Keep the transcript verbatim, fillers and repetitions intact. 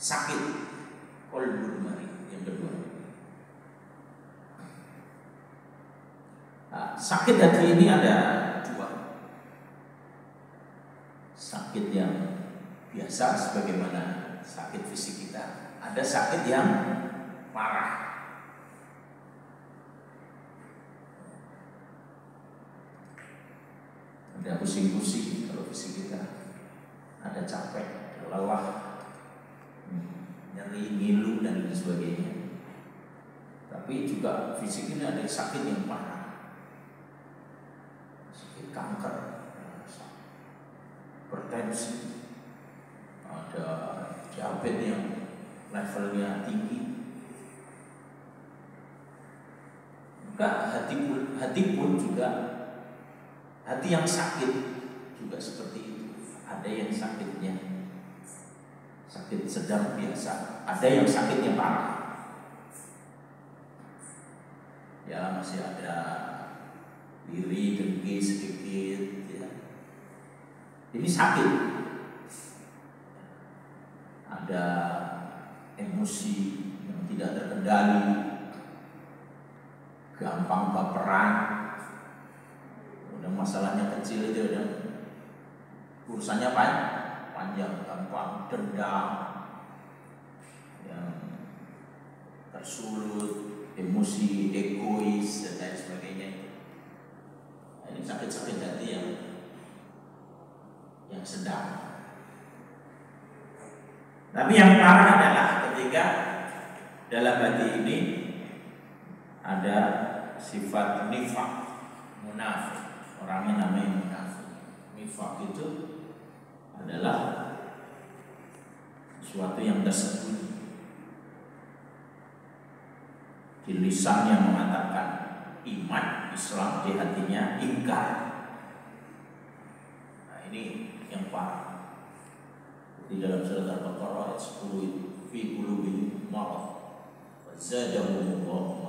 sakit qalbun marid yang kedua. Nah, sakit hati ini ada dua. Sakit yang biasa sebagaimana sakit fisik kita, ada sakit yang parah. Ada pusing-pusing kalau fisik kita, ada capek, ada lelah, nyeri, ngilu dan lain sebagainya. Tapi juga fisik ini ada sakit yang parah, sakit kanker, hipertensi, ada diabetes yang levelnya tinggi. Maka hati pun, hati pun juga, hati yang sakit juga seperti itu. Ada yang sakitnya sakit sedang biasa, ada yang sakitnya parah. Ya masih ada diri, dengki sedikit ya. Ini sakit. Ada emosi yang tidak terkendali, gampang baperan. Udah masalahnya kecil aja udah urusannya apa? Panjang, gampang dendam, yang tersulut, emosi, egois dan lain sebagainya. Nah, ini sakit-sakit hati yang yang sedang. Tapi yang parah adalah ketika dalam hati ini ada sifat nifaq, munafik. Orangnya namanya munafik. Nifaq itu adalah sesuatu yang tersembunyi. Di lisannya mengatakan iman, Islam, di hatinya ingkar. Nah ini yang parah. Di dalam surat Al-Baqarah ayat sepuluh itu fi qulubihim marad wa zadahumullah